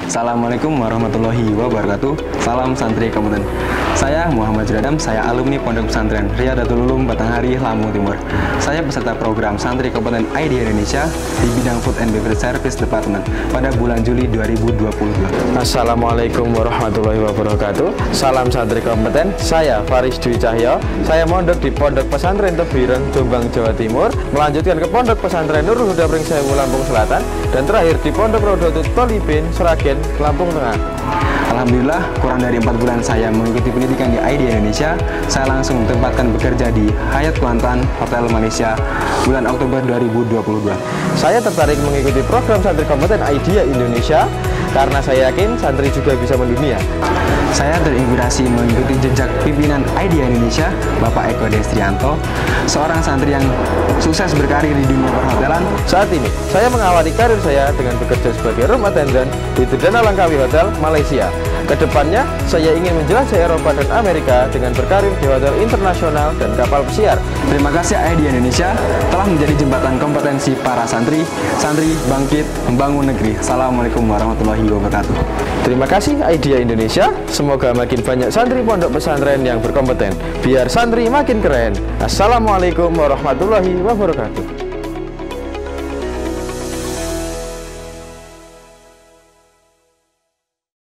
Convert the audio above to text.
Assalamualaikum warahmatullahi wabarakatuh. Salam santri kompeten. Saya Muhammad Juradam, saya alumni Pondok Pesantren Riyadatul Ulum Batanghari, Lampung Timur. Saya peserta program Santri Kompeten ID Indonesia di bidang Food and Beverage Service Department pada bulan Juli 2022. Assalamualaikum warahmatullahi wabarakatuh. Salam santri kompeten. Saya Faris Dwi Cahyo. Saya mondok di Pondok Pesantren Tebiren, Jombang, Jawa Timur. Melanjutkan ke Pondok Pesantren Nurul Huda Pringsewu, Lampung Selatan, dan terakhir di Pondok Rodotul Tolibin, Sragen, Lampung Tengah. Alhamdulillah, kurang dari 4 bulan saya mengikuti pendidikan di ID Indonesia, saya langsung ditempatkan bekerja di Hyatt Kelantan Hotel Malaysia bulan Oktober 2022. Saya tertarik mengikuti program Santri Kompeten IDEA Indonesia karena saya yakin santri juga bisa mendunia. Saya terinspirasi mengikuti jejak pimpinan IDEA Indonesia, Bapak Eko Destrianto, seorang santri yang sukses berkarir di dunia perhotelan. Saat ini, saya mengawali karir saya dengan bekerja sebagai room attendant di Tridana Langkawi Hotel, Malaysia. Kedepannya, saya ingin menjelajahi Eropa dan Amerika dengan berkarir di hotel internasional dan kapal pesiar. Terima kasih IDEA Indonesia telah menjadi jembatan kompetensi para santri bangkit membangun negeri. Assalamualaikum warahmatullahi wabarakatuh. Terima kasih IDEA Indonesia. Semoga makin banyak santri pondok pesantren yang berkompeten, biar santri makin keren. Assalamualaikum warahmatullahi wabarakatuh.